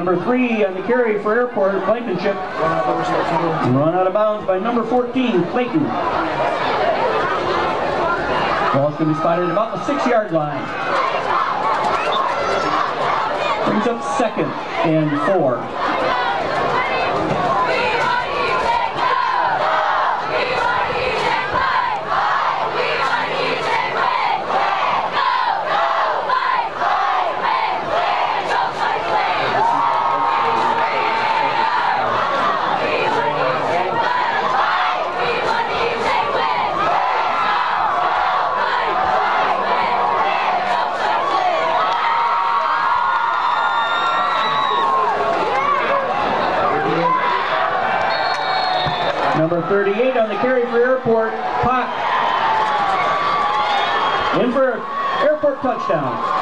Number 3 on the carry for Airport, Blankenship. Run out of bounds by number 14, Clayton. Ball's going to be spotted at about the 6-yard line. Brings up 2nd and 4. Number 38 on the carry for Airport, Pot. In for Airport touchdown.